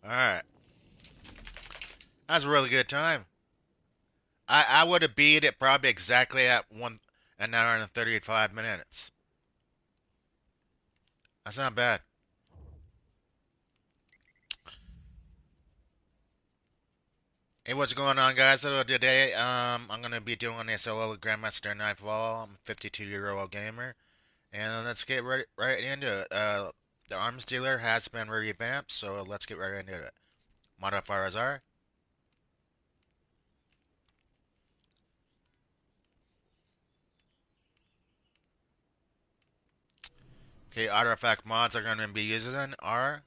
Alright. That was a really good time. I would have beat it probably exactly at 1 hour and 35 minutes. That's not bad. Hey, what's going on, guys? So today, I'm gonna be doing a solo Grandmaster Nightfall. I'm a 52-year-old gamer, and let's get right into it. The arms dealer has been revamped, so let's get right into it. Modifiers are okay. Artifact mods are gonna be using are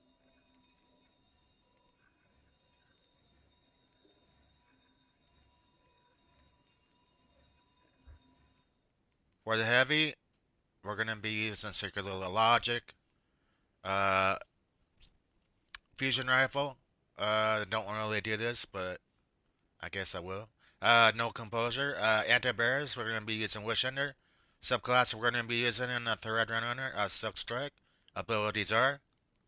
for the heavy. We're gonna be using circular logic, uh, fusion rifle. Don't really do this, but I guess I will. No composure. Anti-bears, we're going to be using Wishender. Subclass, we're going to be using in the Thread Runner, Silk Strike. Abilities are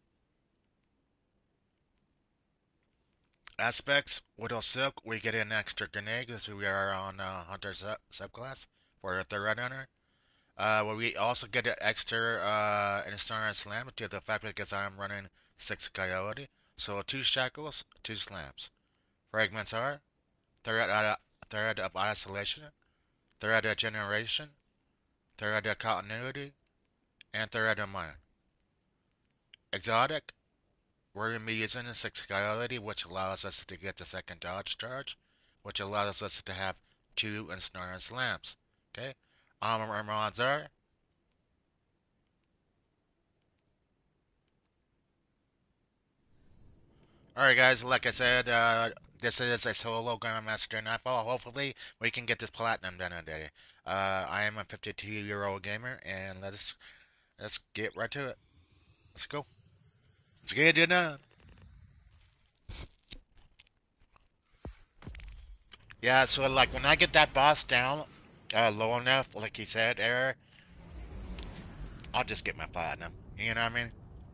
Aspects, Widow Silk, we get an extra grenade because we are on Hunter subclass for a Thread Runner. Well, we also get an extra Instant Slam to the fact because I'm running 6 Coyote. So 2 Shackles, 2 Slams. Fragments are Thread of Isolation, Thread of Generation, Thread of Continuity, and Thread of Mind. Exotic, we're going to be using the 6 Coyote, which allows us to get the second dodge charge, which allows us to have 2 Ensnaring Slams. Okay? Armor mods are Alright guys, like I said, this is a solo Grandmaster Nightfall. Hopefully we can get this platinum done today. I am a 52-year-old gamer, and let's get right to it. Let's go. Let's get it done. Yeah, so like when I get that boss down low enough, like he said, Eric, I'll just get my platinum. You know what I mean?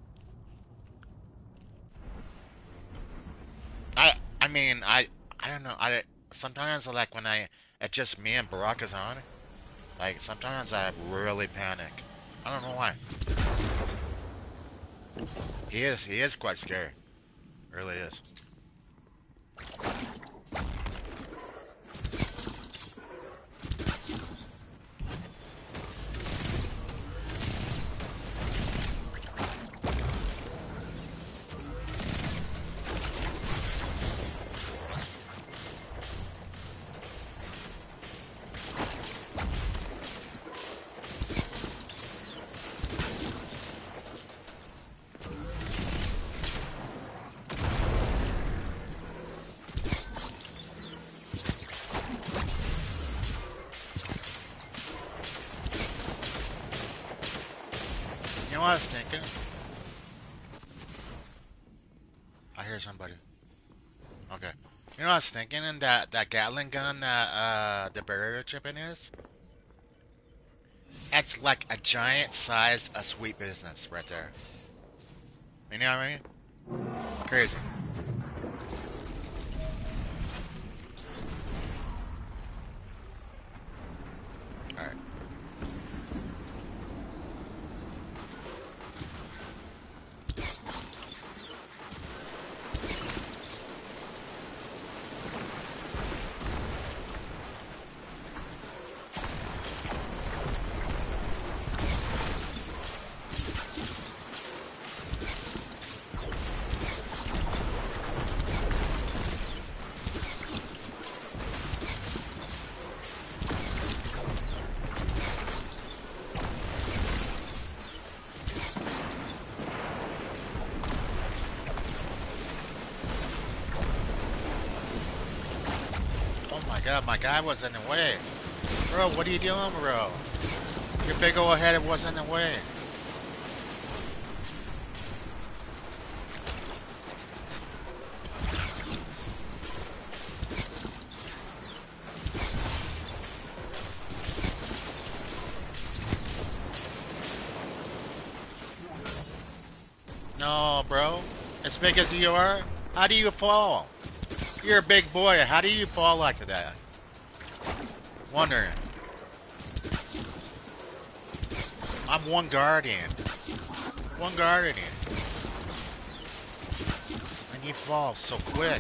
I mean I don't know. I sometimes like when it's just me and Barack is on, like sometimes I really panic. I don't know why. He is quite scary. Really is. You know what I was thinking? I hear somebody. Okay. You know what I was thinking? In that Gatling gun that the barrier chipping is? It's like a giant sized a sweet business right there. You know what I mean? Crazy. Alright. Oh my god, my guy was in the way. Bro, what are you doing, bro? Your big old head was in the way. No, bro. As big as you are? How do you fall? You're a big boy. How do you fall like that? Wondering. I'm one guardian. One guardian. And you fall so quick.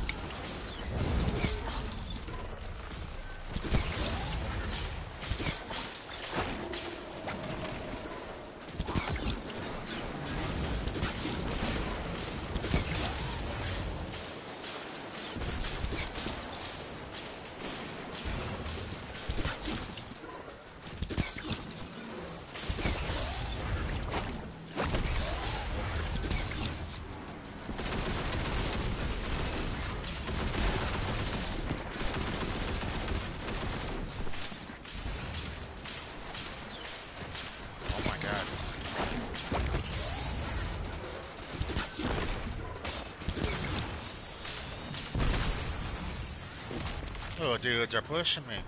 Oh, dudes are pushing me.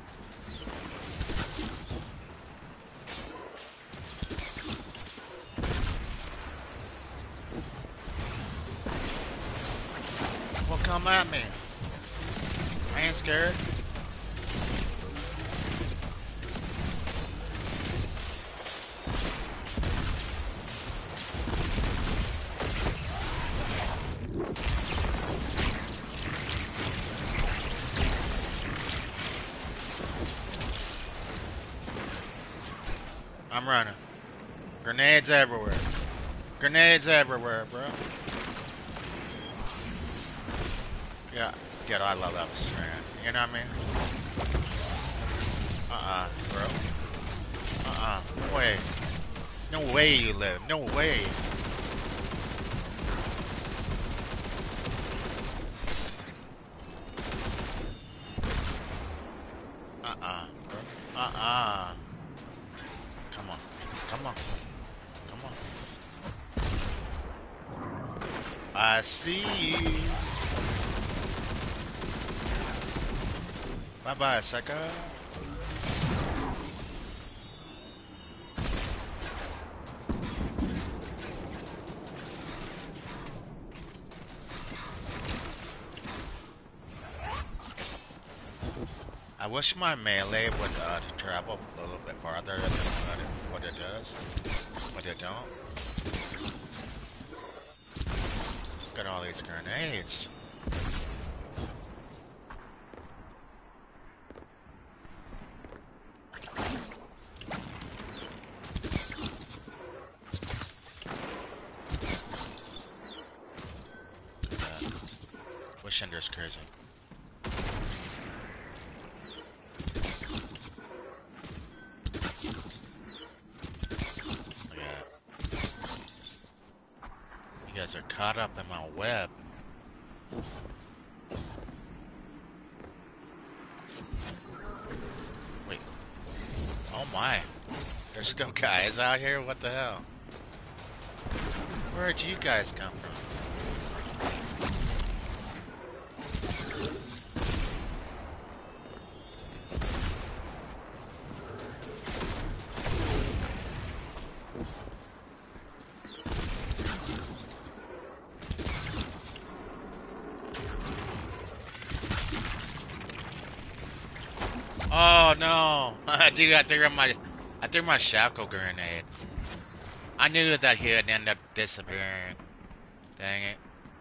Well, come at me. I ain't scared. I'm running. Grenades everywhere. Grenades everywhere, bro. Yeah, God, I love that strand. You know what I mean? Bro. No way. No way you live. No way. Bro. Come on. Come on. Come on. I see you. Bye-bye, sucker. I wish my melee would travel a little bit farther than what it does. But it don't. Look at all these grenades. Wish Ender's crazy. You guys are caught up in my web. Wait. Oh my. There's still guys out here? What the hell? Where'd you guys come from? Oh no! Dude, I threw my shackle grenade. I knew that he would end up disappearing. Dang it.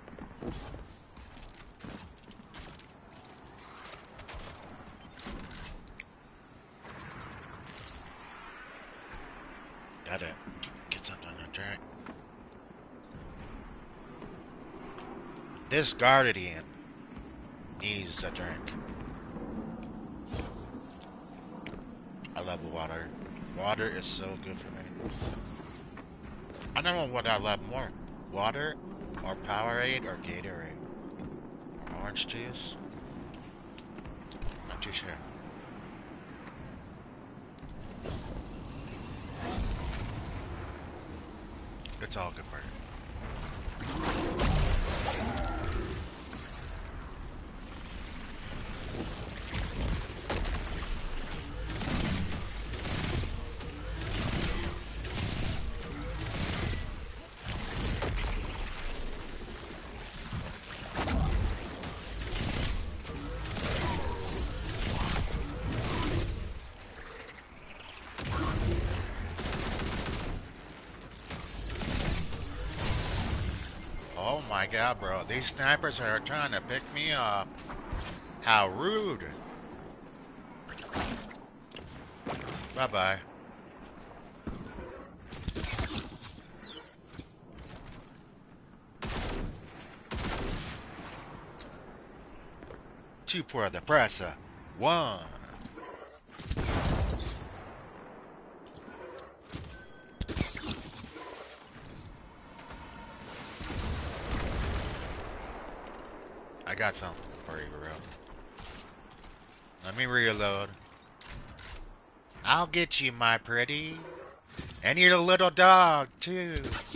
Gotta get something to drink. This guardian needs a drink. I love water. Water is so good for me. I don't know what I love more. Water or Powerade or Gatorade. Orange juice? Not too sure. It's all good for you. Oh my god, bro. These snipers are trying to pick me up. How rude. Bye-bye. Two for the presser. One. I got something for you, bro. Let me reload. I'll get you, my pretty. And your little dog, too.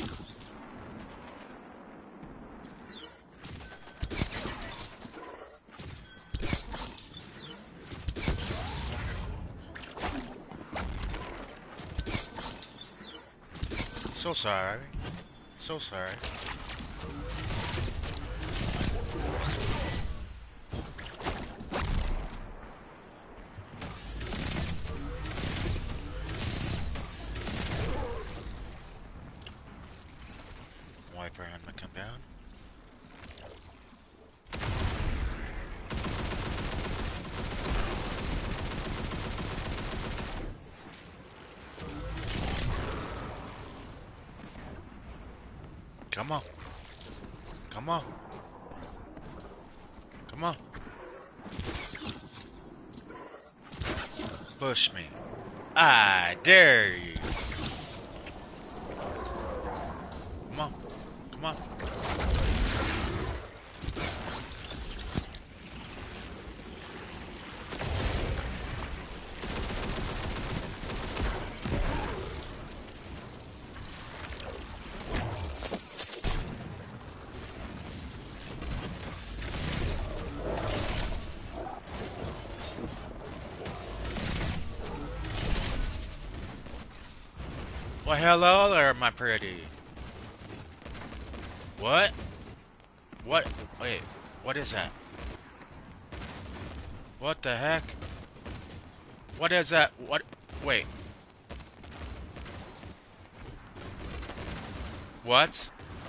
So sorry. So sorry. Wait for him to come down. Come on. Come on. Come on. Push me. I dare you. Come on. Come on. Well, hello there, my pretty. What? What? Wait, what is that? What the heck? What is that? What? Wait. What?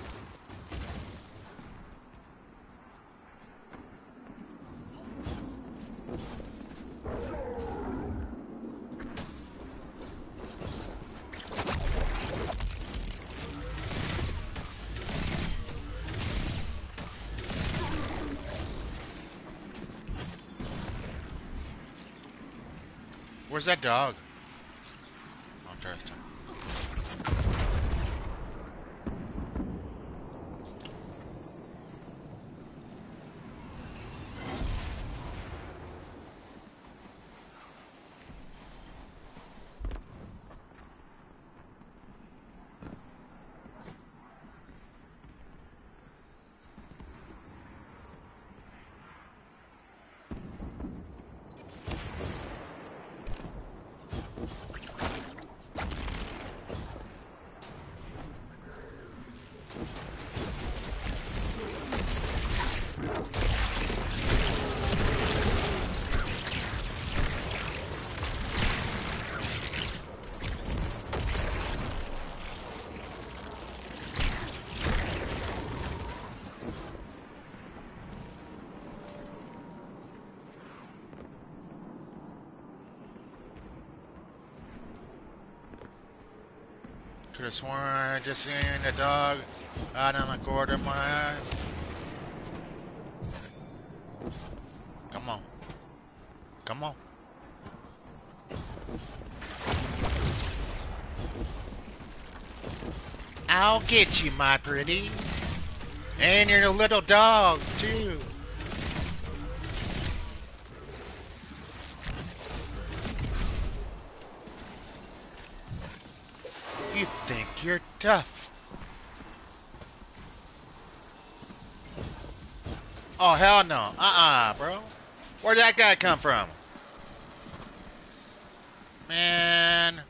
Where's that dog? Interesting. Could have sworn I just seen the dog out on the corner of my eyes. Come on. Come on. I'll get you, my pretty. And your little dog, too. You think you're tough. Oh, hell no. Bro. Where'd that guy come from? Man.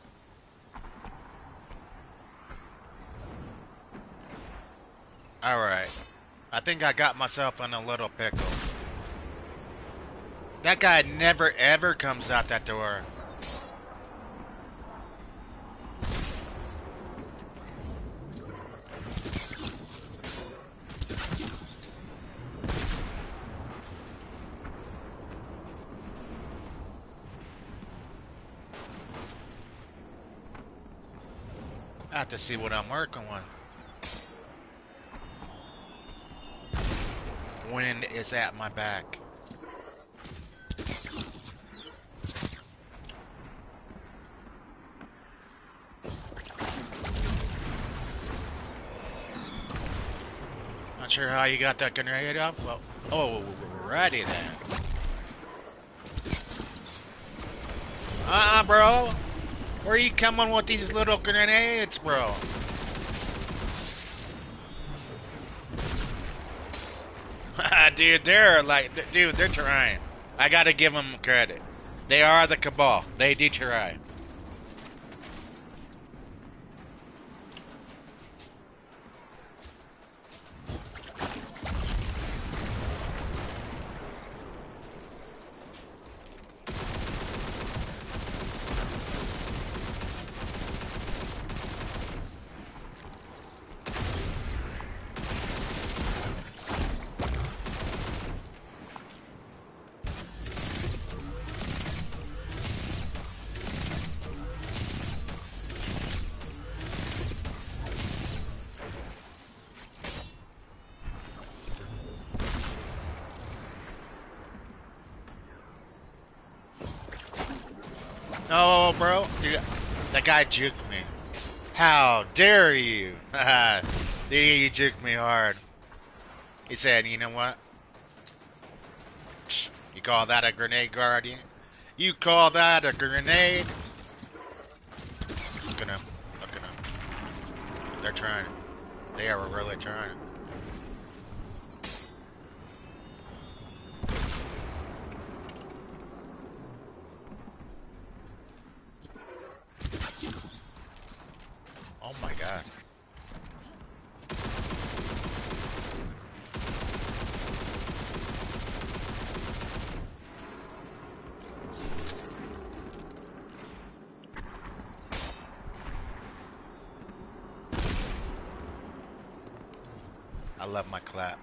Alright. I think I got myself in a little pickle. That guy never ever comes out that door. have to see what I'm working with. Wind is at my back. Not sure how you got that grenade up. Well, alrighty then. Bro. Where are you coming with these little grenades, bro? Dude, they're trying. I gotta give them credit. They are the Cabal. They do try. Oh, bro. Dude, that guy juked me. How dare you? He juked me hard. He said, you know what? You call that a grenade, Guardian? You call that a grenade? Look at him. Look at him. They're trying. They are really trying. Oh my god. I love my clap.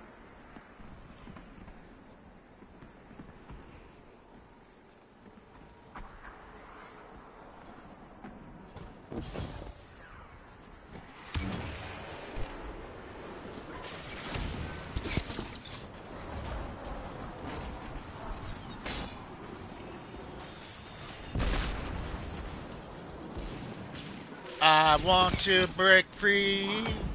I want to break free.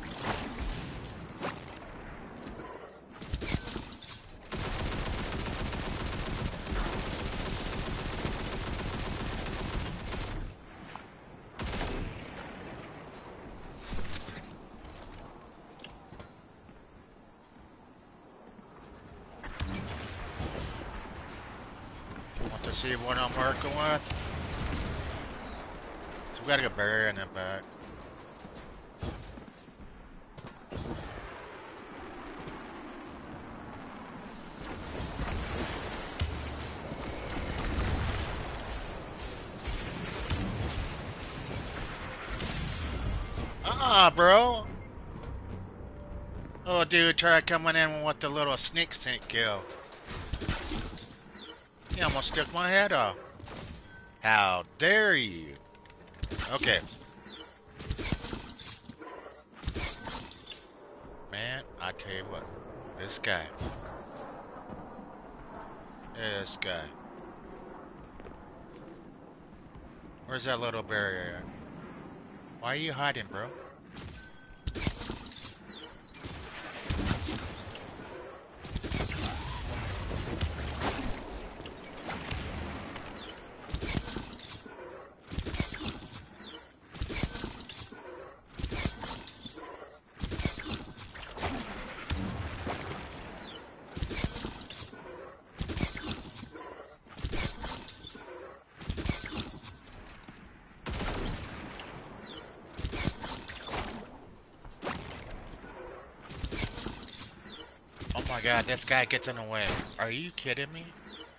Want to see what I'm working with? So we gotta get Barry in that back. Bro. Oh, dude, try coming in with the little sneak kill. He almost took my head off. How dare you? Okay. Man, I tell you what. This guy. This guy. Where's that little barrier at? Why are you hiding, bro? Oh my god, this guy gets in the way. Are you kidding me?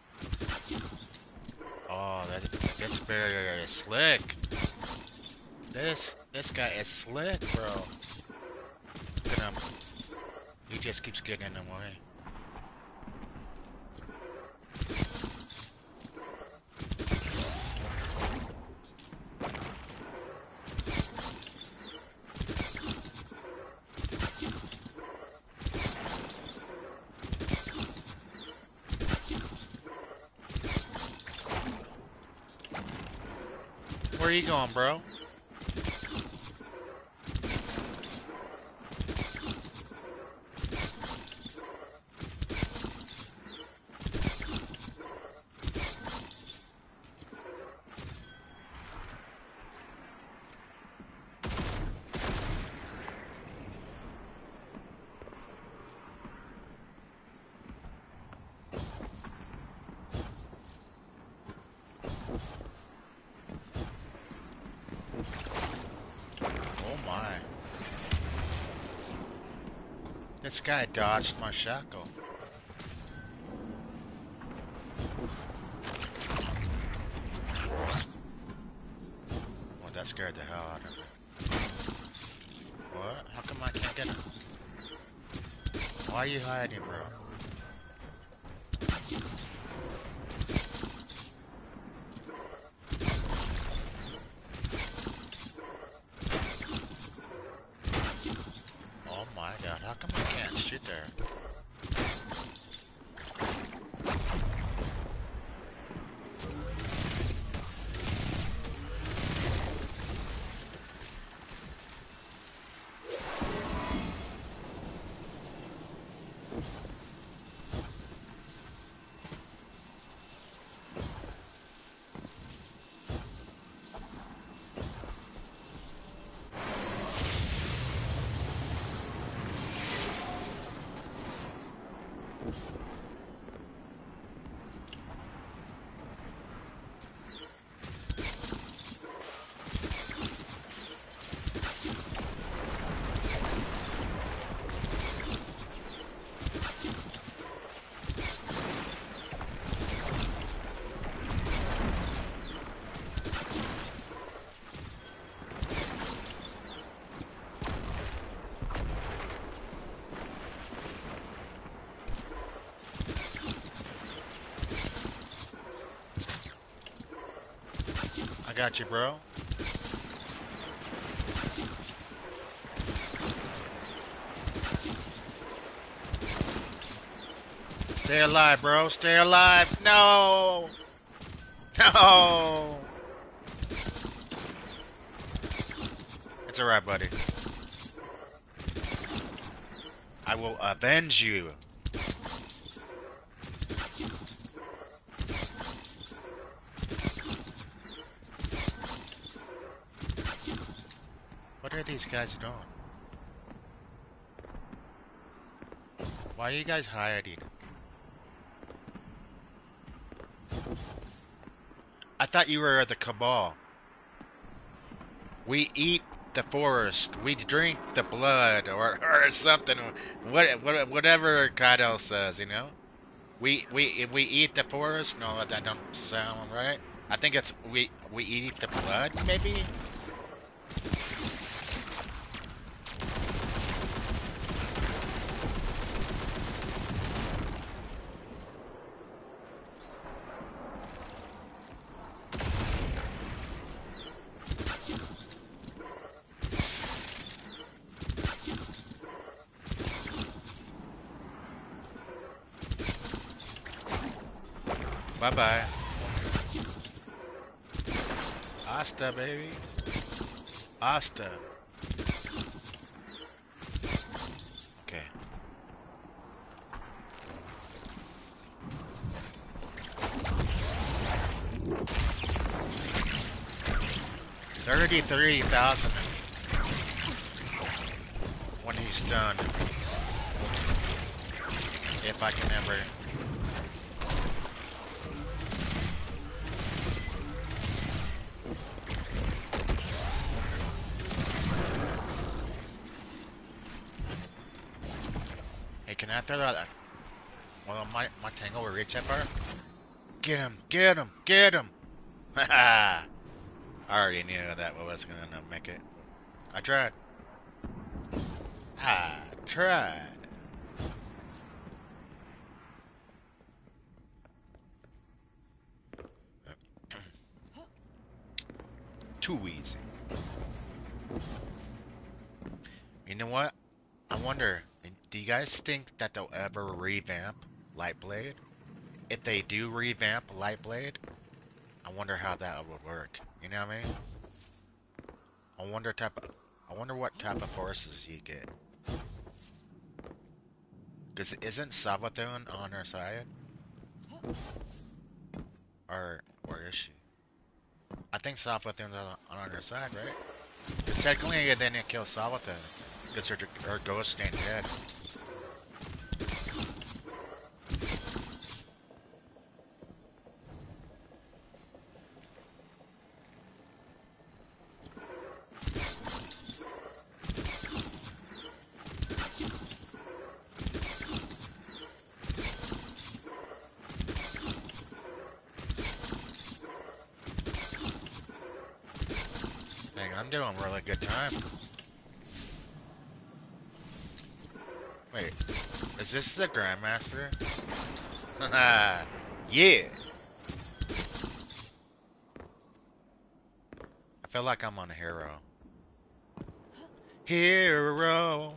Oh, this barrier is slick. This guy is slick, bro. Look at him. He just keeps getting in the way. are you going, bro? Oh my. This guy dodged my shackle. Well, that scared the hell out of me. What? How come I can't get him? Why are you hiding, bro? Oh my god, how come I can't shoot there? I got you, bro. Stay alive, bro. Stay alive. No! No! It's alright, buddy. I will avenge you. What are these guys doing? Why are you guys hiding? I thought you were the Cabal. We eat the forest. We drink the blood, or something. Whatever Kyle says, you know. If we eat the forest. No, that don't sound right. I think it's we eat the blood, maybe. Bye-bye. Asta, baby. Asta. Okay. $33,000 when he's done. If I can ever. Hey, can I throw that? Well, my tango will reach that far. Get him! Get him! Get him! Haha! I already knew that was gonna make it. I tried. I tried. Too easy. You know what? I wonder, do you guys think that they'll ever revamp Lightblade? If they do revamp Lightblade, I wonder how that would work. You know what I mean? I wonder what type of forces you get. Cause isn't Savathun on her side? Or is she? I think Savathun's on her side, right? Cause technically they didn't kill Savathun. Cause her ghost ain't dead. Dang, I'm doing a really good time. Wait, is this the Grandmaster? Yeah! I feel like I'm on a hero. Hero!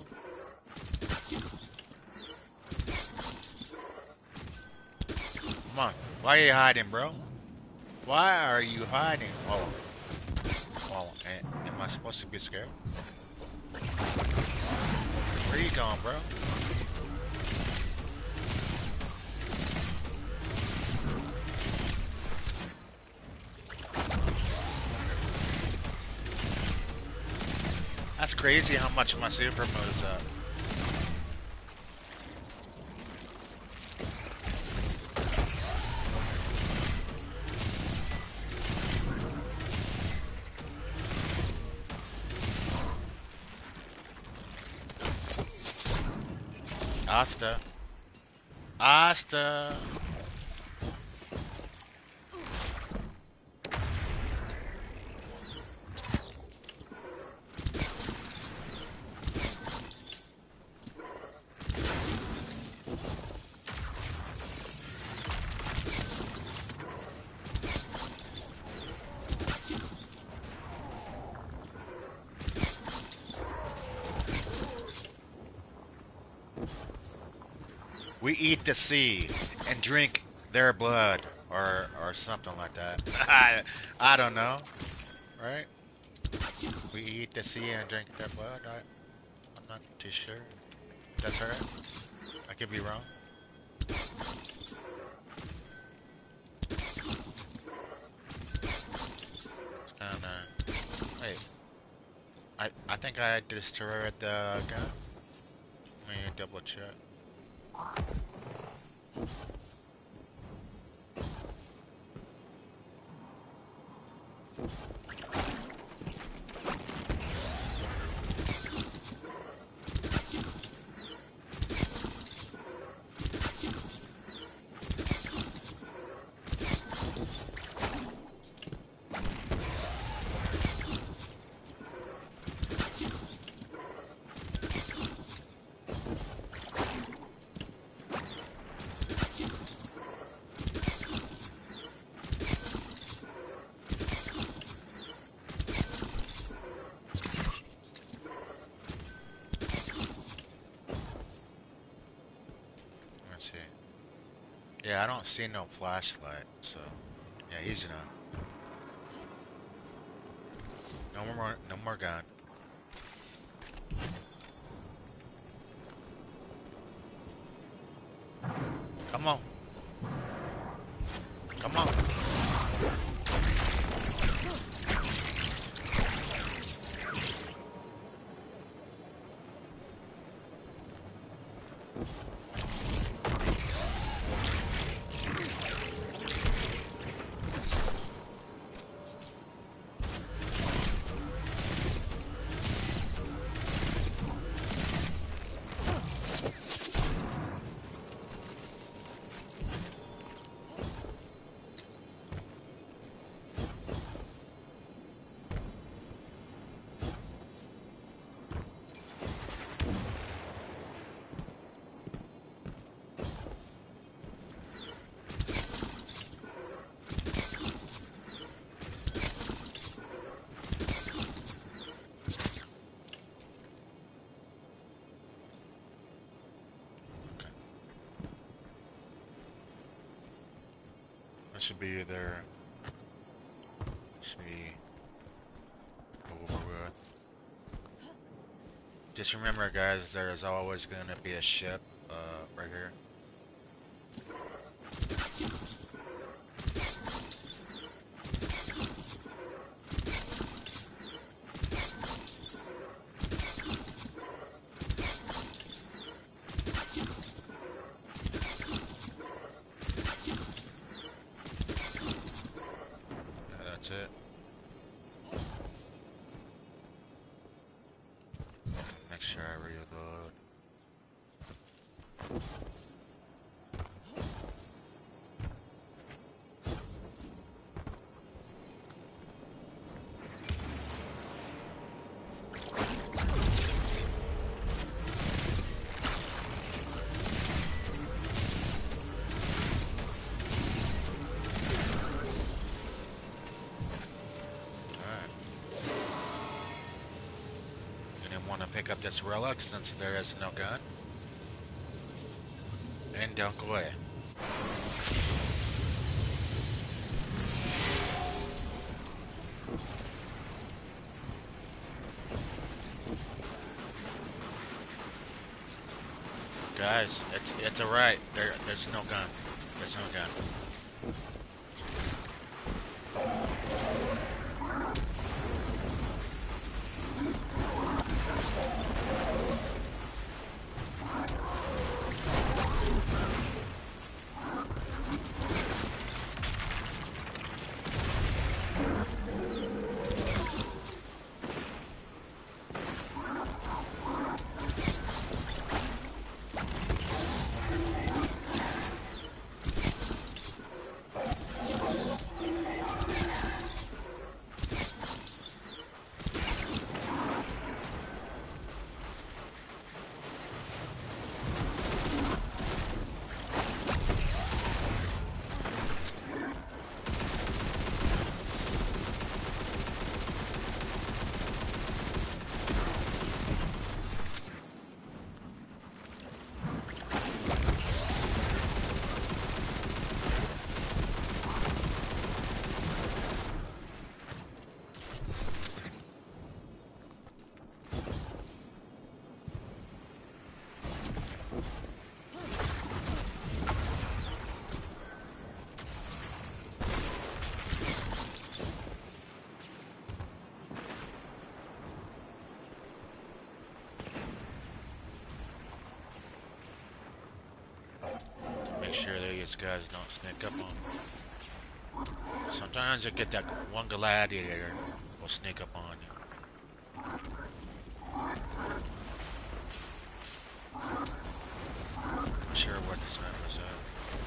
Come on, why are you hiding, bro? Why are you hiding? Oh, well, am I supposed to be scared? Where you going, bro? That's crazy how much my super moves up. Asta. Asta. We eat the sea and drink their blood, or something like that. I don't know, right? We eat the sea and drink their blood. I'm not too sure. That's alright. I could be wrong. And wait, I think I destroyed the gun. Let me double check. Let's see. Yeah, I don't see no flashlight, so yeah, easy now. No more gun. Come on. Come on. That should be there. Should be over with. Just remember, guys, there is always going to be a ship right here. That's it. Make sure I reload. Want to pick up this relic since there is no gun, and don't go away. Guys, it's alright. There's no gun. There's no gun. Sure these guys don't sneak up on me. Sometimes you get that one gladiator will sneak up on you. Not sure where the sniper's at.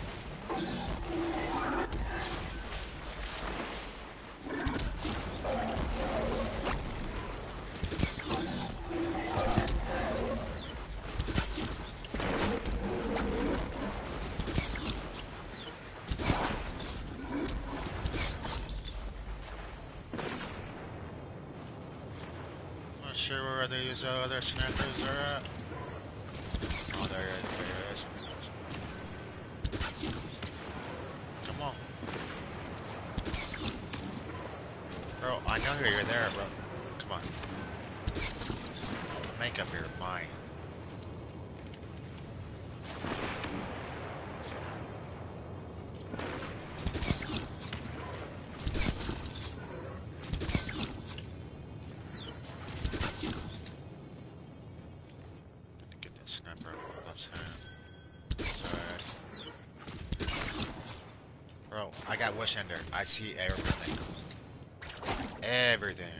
Sure where these other snipers are at. Oh, there it is. Come on. Bro, I know you're there, bro. Come on. Make up your mind. Bro, I got Wish Ender. I see everything. Everything.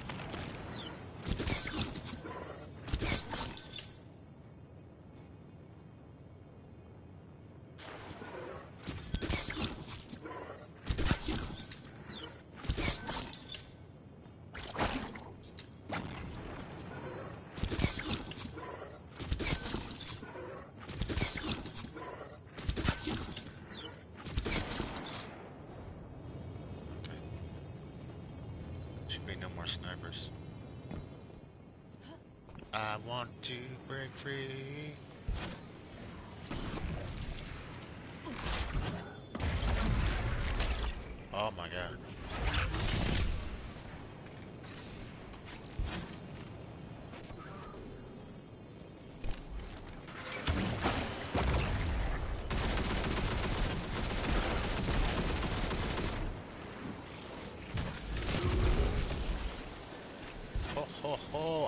Snipers. I want to break free. Oh my god.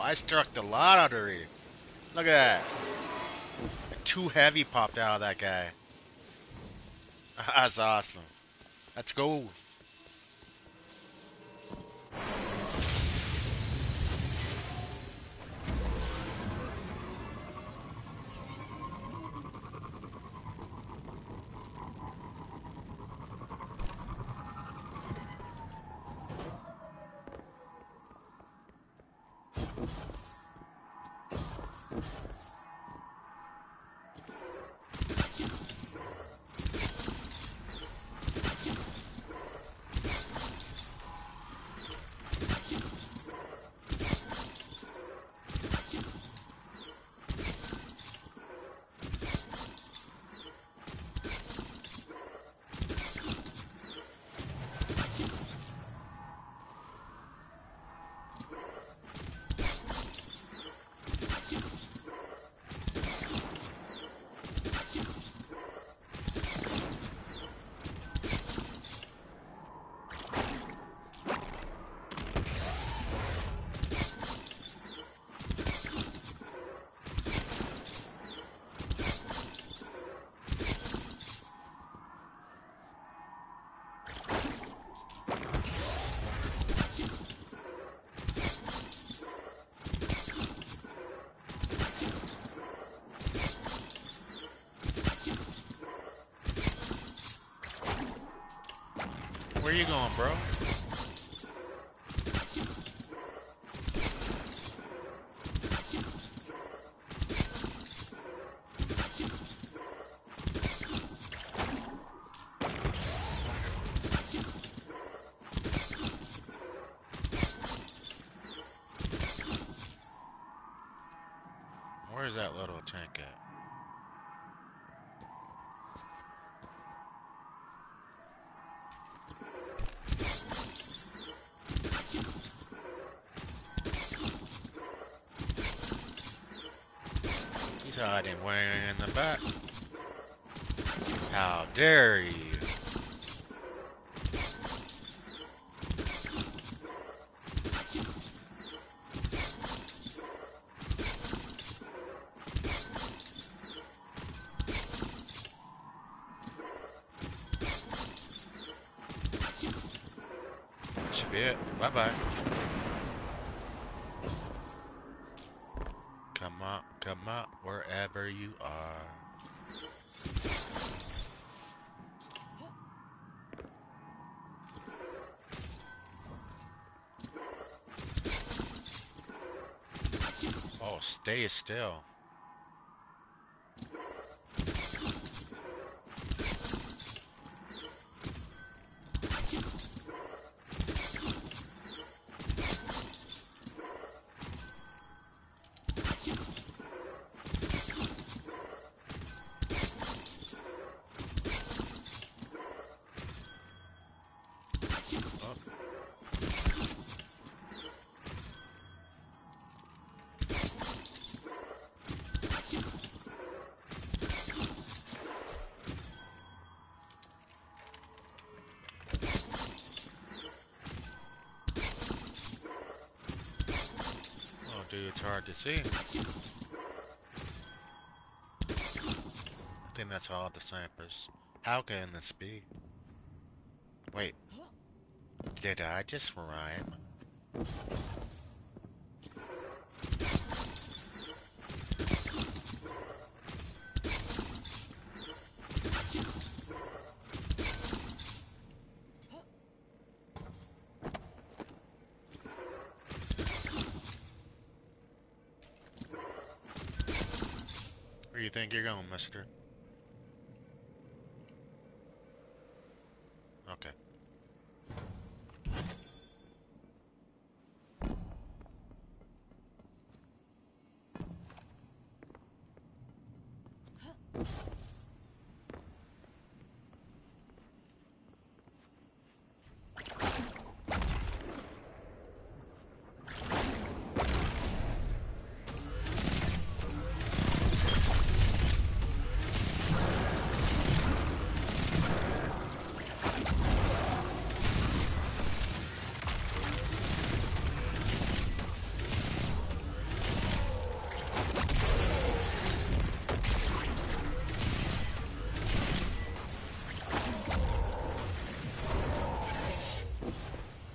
I struck a lot already. Look at that. Too heavy popped out of that guy. That's awesome. Let's go. Where you going, bro? Where's that little tank at? He's hiding way in the back. How dare you? Should be it. Bye-bye. Come up, wherever you are. Oh, stay still. Dude, it's hard to see. I think that's all the snipers. How can this be? Wait. Did I just rhyme? Where you think you're going, mister? Okay.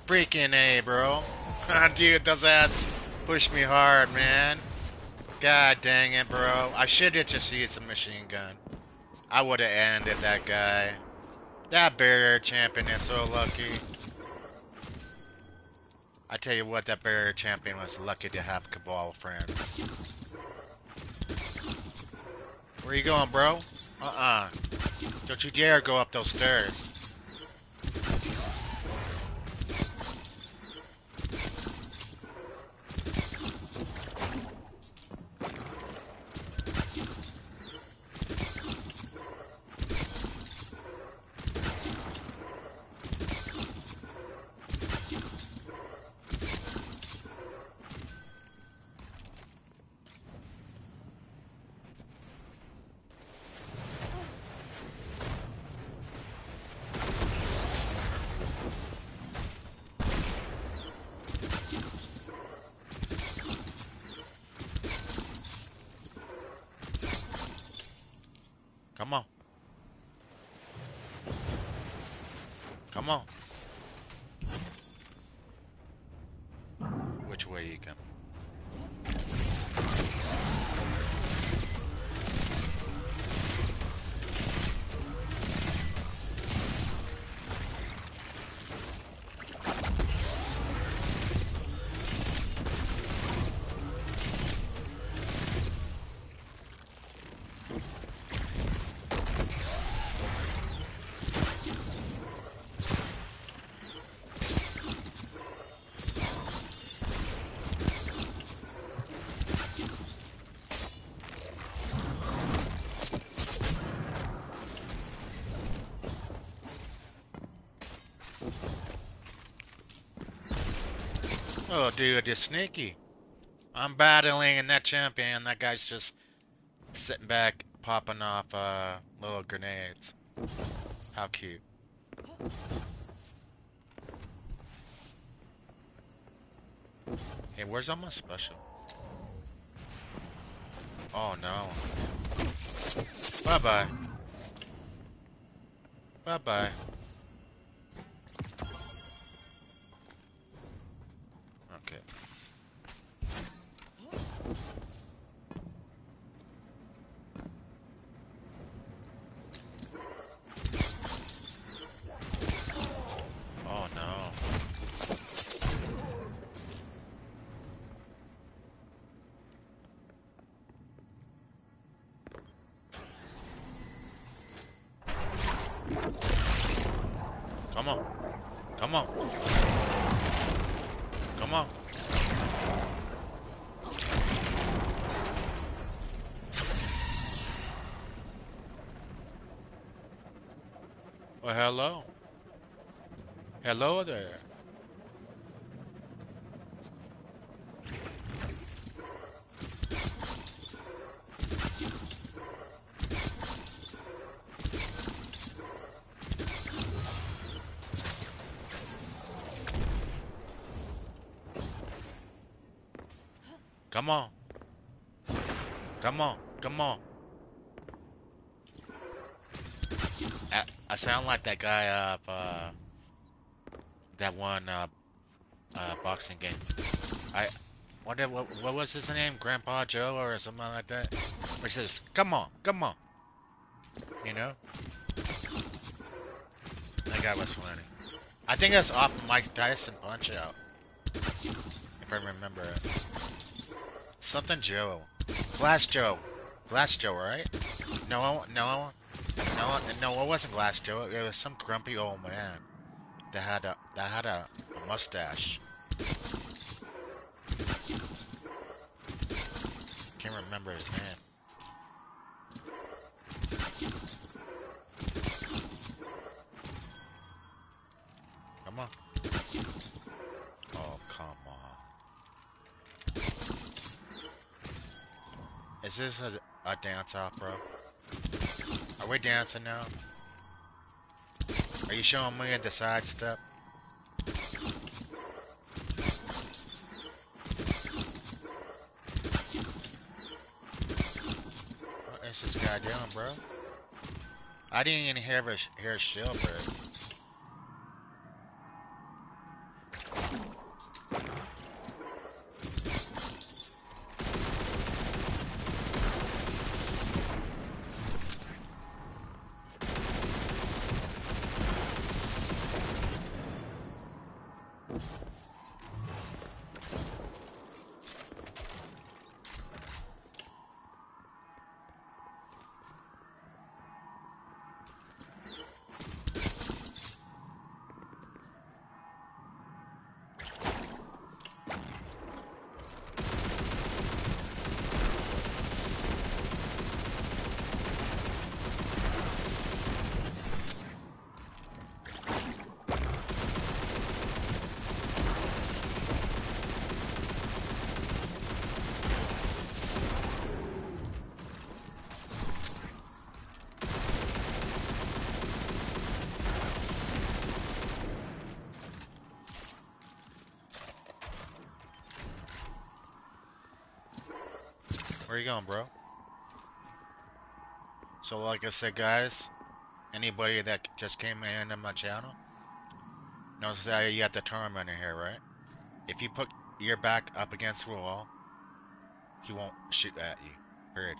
Freaking A, bro. Dude, those ads pushed me hard, man. God dang it, bro. I should have just used a machine gun. I would have ended that guy. That barrier champion is so lucky. I tell you what, that barrier champion was lucky to have Cabal friends. Where you going, bro? Don't you dare go up those stairs. Come on. Come on. Which way you come? Oh, dude, you're sneaky. I'm battling and that champion, that guy's just sitting back, popping off little grenades. How cute. Hey, where's all my special? Oh no. Bye-bye. Bye-bye. Okay. Oh no. Come on. Come on. Come on. Well, hello. Hello there. Come on. Come on. Come on. I sound like that guy of that one boxing game. What was his name? Grandpa Joe or something like that? Which says, "Come on, come on." You know? That guy was funny. I think that's off Mike Tyson Punch Out, if I remember it. Something Joe. Glass Joe. Glass Joe, right? No, it wasn't Glass Joe. It was some grumpy old man that had a mustache. Can't remember his name. Come on. Oh, come on. Is this a dance off, bro? Are we dancing now? Are you showing me the side step? What is this guy doing, bro? I didn't even hear a shield bird. Where you going, bro? So like I said, guys, anybody that just came in on my channel knows that you got the tournament in here, right? If you put your back up against the wall, he won't shoot at you. Period.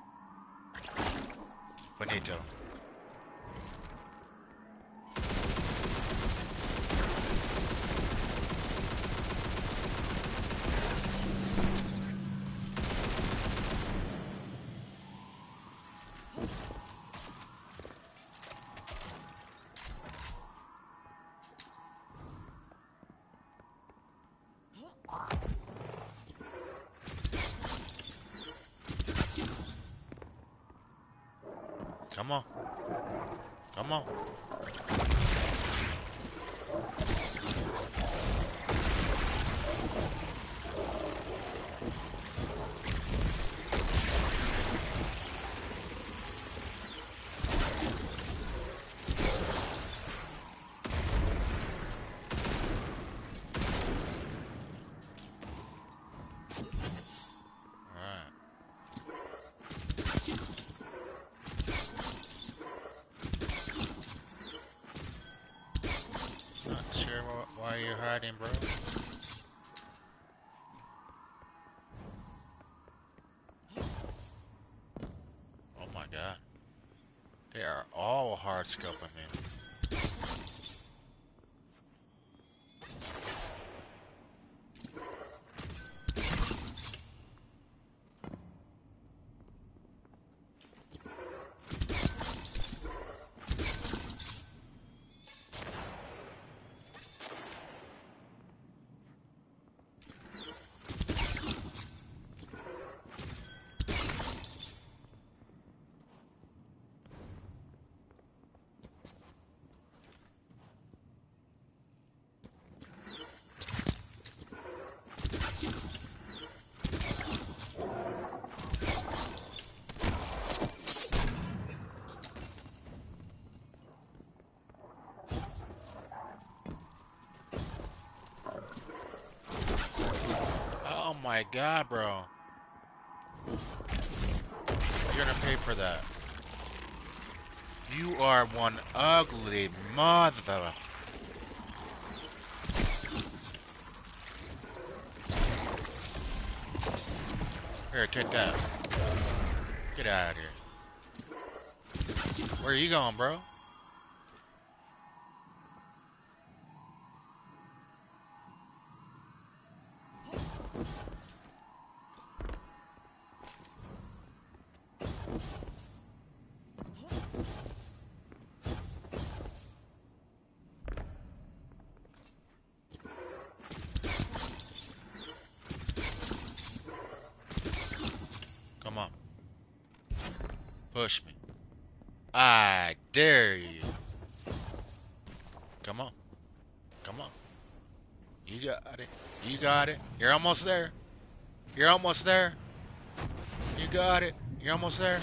Finito. Come on. Come on. Alright. Not sure why you're hiding, bro. Oh my god. They are all hard scoping me. Oh my god, bro. You're gonna pay for that. You are one ugly mother. Here, take that. Get out of here. Where are you going, bro? Come on. Push me. I dare you. Come on. Come on. You got it. You got it. You're almost there. You're almost there. You got it. You're almost there.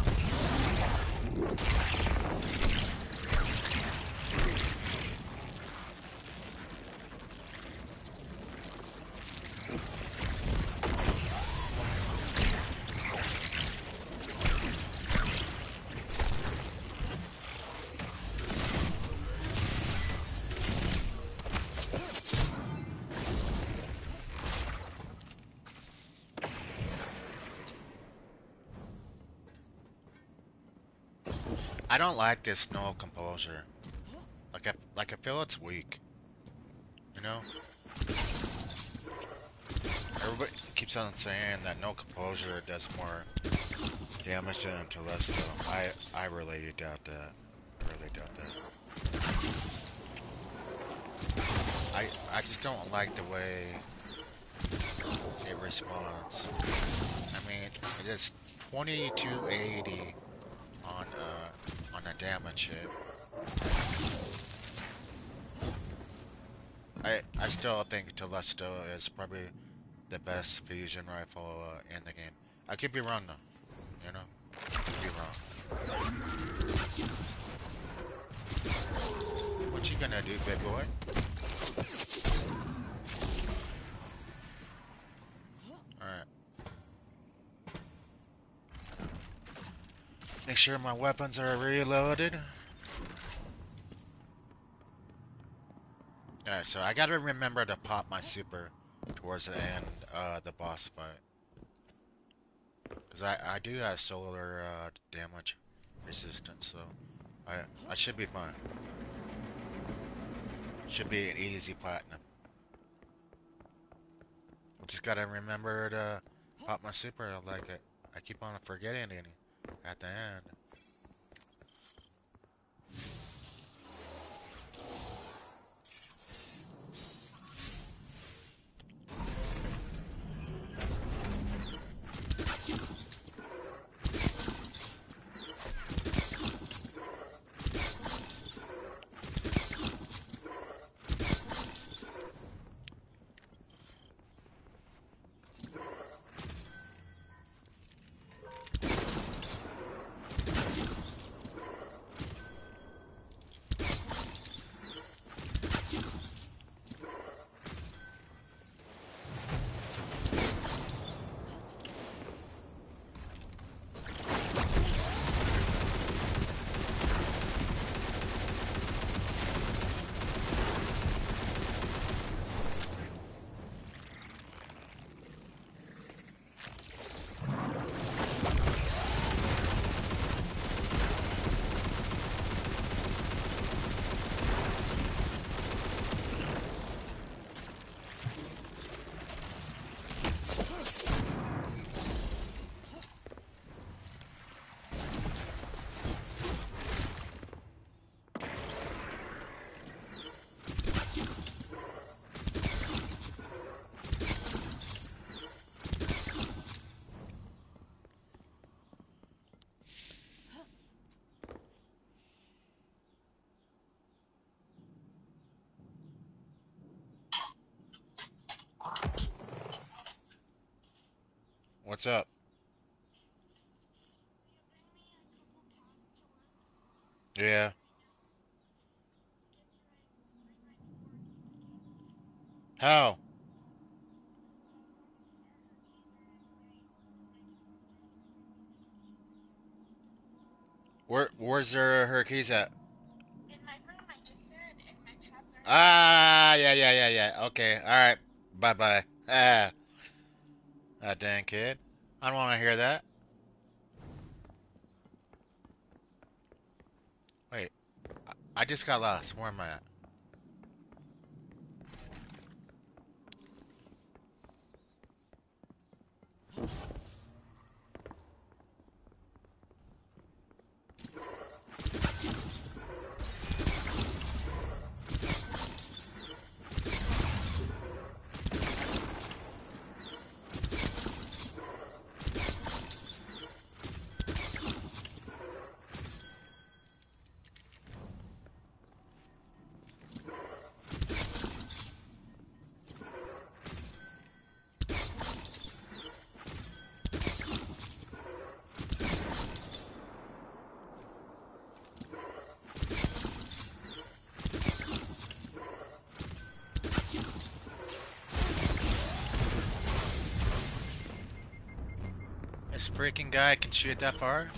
I don't like this no composure. Like I feel it's weak. You know? Everybody keeps on saying that no composure does more damage than Telesto. I really doubt that. I really doubt that. I just don't like the way it responds. I mean, it is 2280 on a damage hit. I still think Telesto is probably the best fusion rifle in the game. I could be wrong though, you know? I could be wrong. What you gonna do, big boy? Alright. make sure my weapons are reloaded. Alright, so I gotta remember to pop my super towards the end of the boss fight. Because I do have solar damage resistance, so I should be fine. Should be an easy platinum. Just gotta remember to pop my super like it. I keep on forgetting it at the end. What's up? Yeah. How? Where's her keys at? Ah, yeah. Okay, alright. Bye bye. That dang kid. I don't want to hear that. Wait, I just got lost. Where am I at? This freaking guy can shoot that far?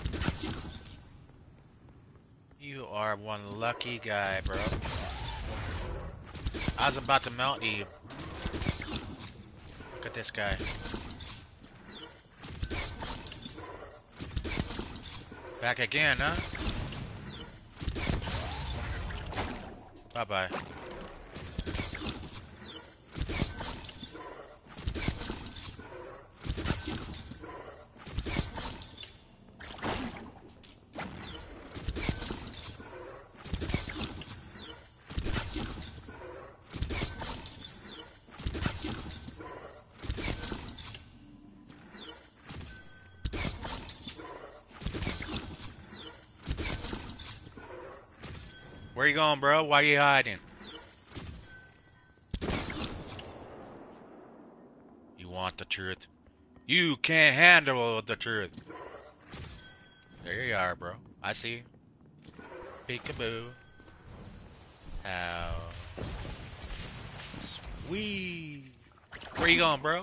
You are one lucky guy, bro. I was about to mount you. Look at this guy. Back again, huh? Bye-bye. Where you going, bro? Why you hiding? You want the truth? You can't handle the truth. There you are, bro. I see you. Peekaboo. How sweet. Where you going, bro?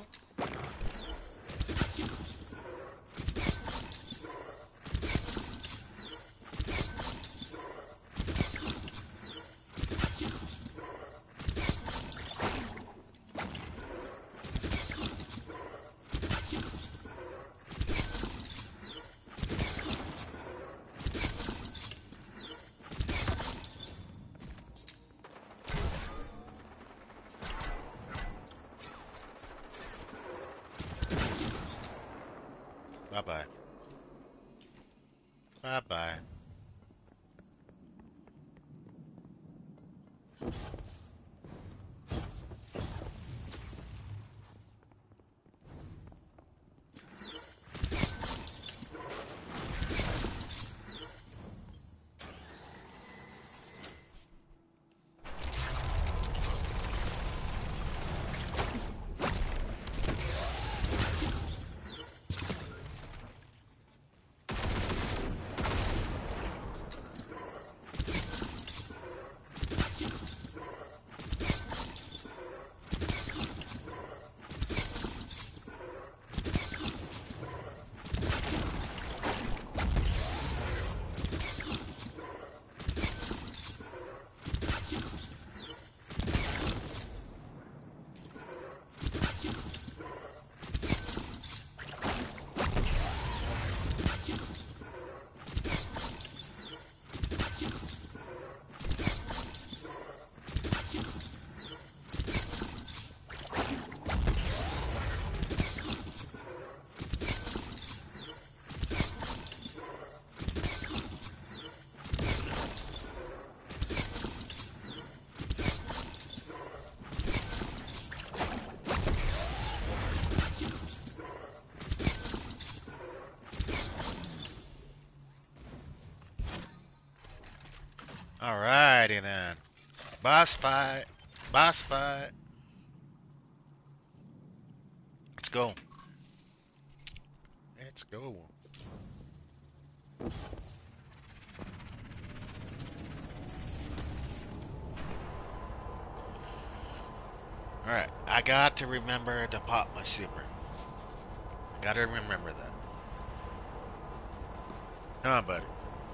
Bye bye. Bye bye. Alrighty then. Boss fight. Boss fight. Let's go. Let's go. Alright, I got to remember to pop my super. Gotta remember that. Come on, buddy.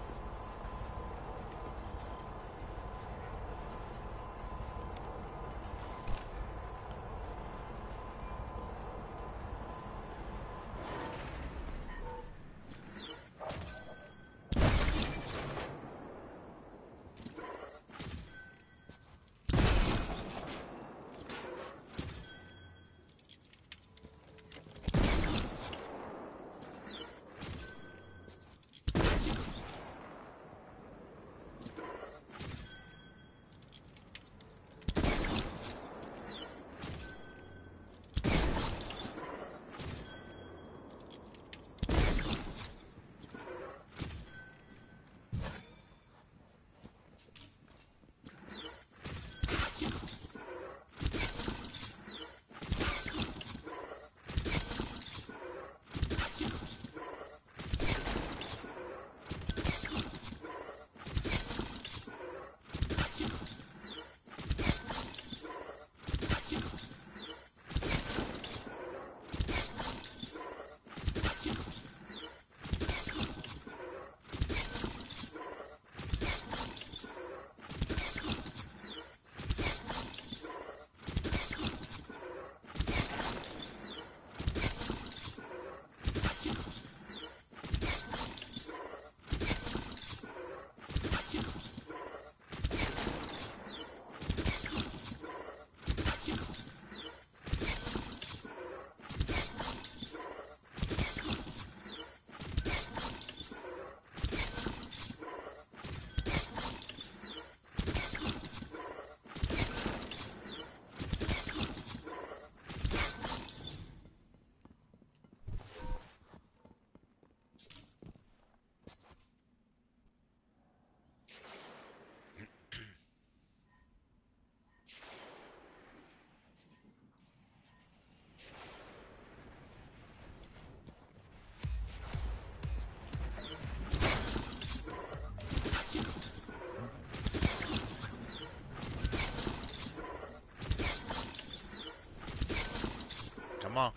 Come on.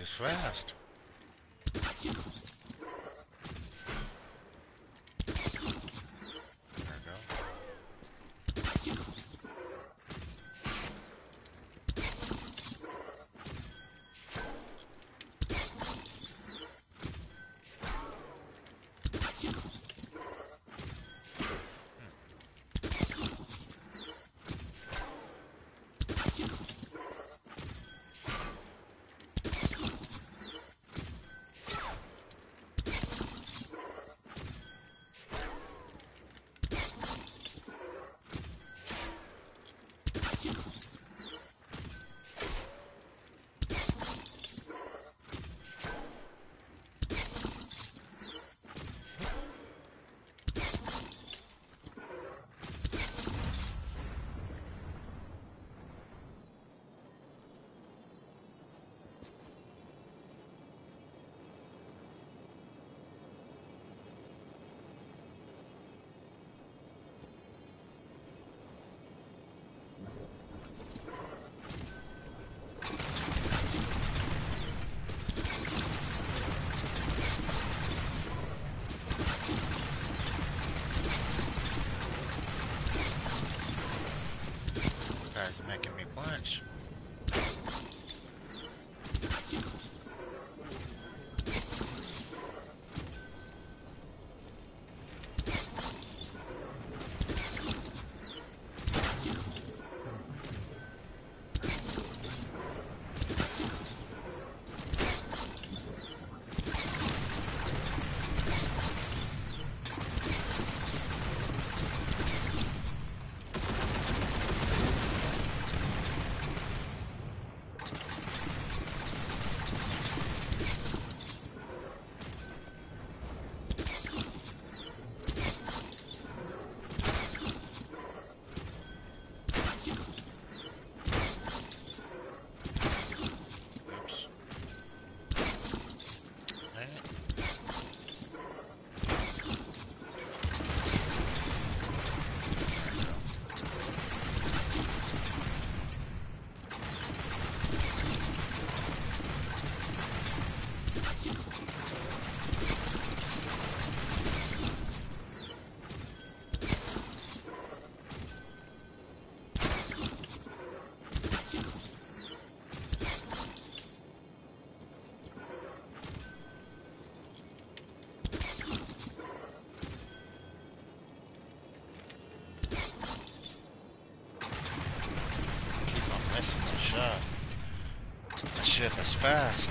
is fast. There we go. Guys are making me punch. Missing my shot. That shit is fast.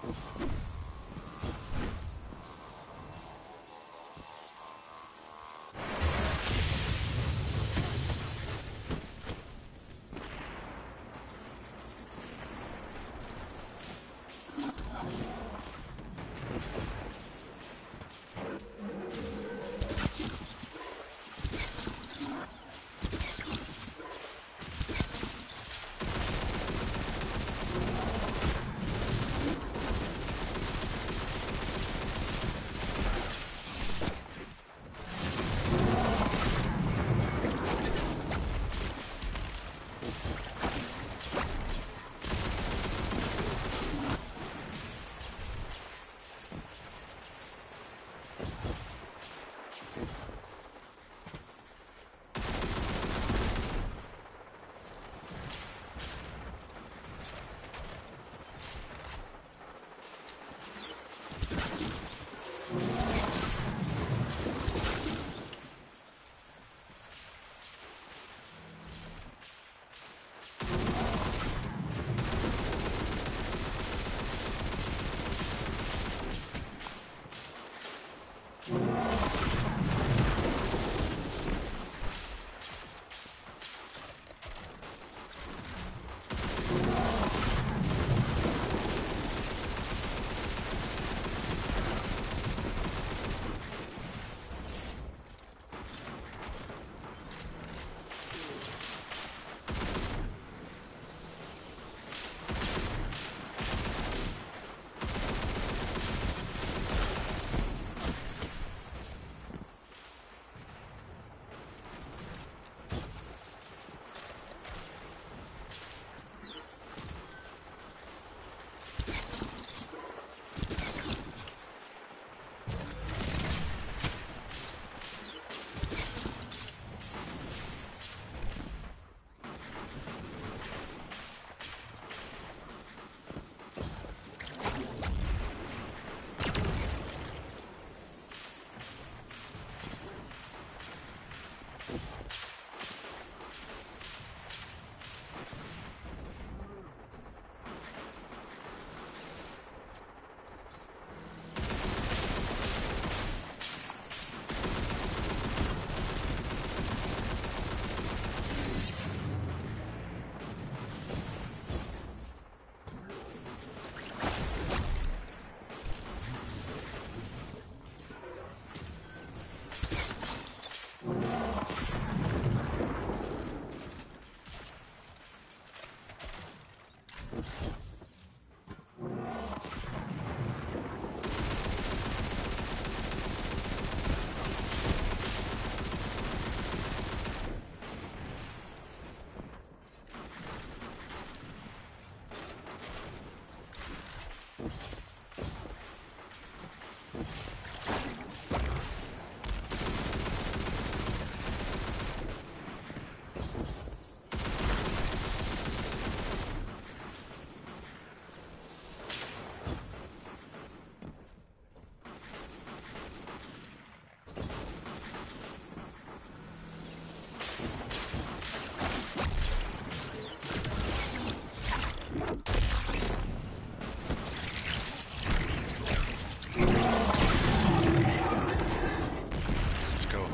Let's go.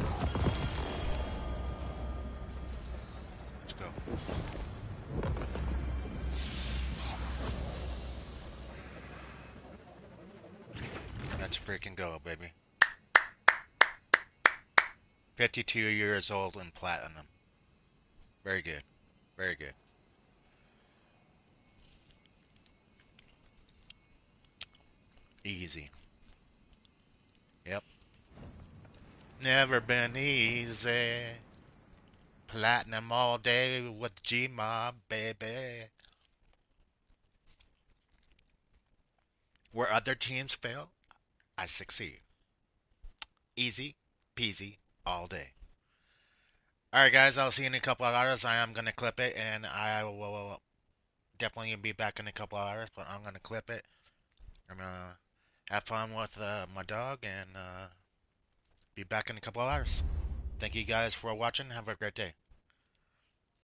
Let's go. Let's freaking go, baby. 52 years old and platinum. Very good. Very good. Easy. Yep. Never been easy. Platinum all day with G-Mob, baby. Where other teams fail, I succeed. Easy peasy all day. Alright, guys, I'll see you in a couple of hours. I am going to clip it, and I will definitely be back in a couple of hours, but I'm going to clip it. I'm going to have fun with my dog, and be back in a couple of hours. Thank you guys for watching. Have a great day.